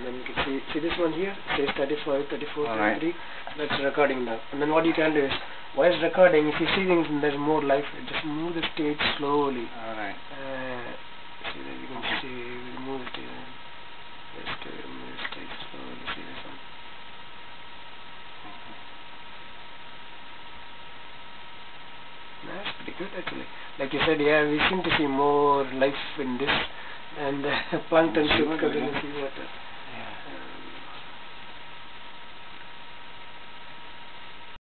then you can see this one here, it says 35, 34, Alright. 33. That's recording now. And then what you can do is, while it's recording, if you see things and there's more life, just move the stage slowly. Alright. See that you can see, we move it here. Just move the stage slowly. See this one. That's pretty good actually. Like you said, yeah, we seem to see more life in this, and plankton should come in the seawater.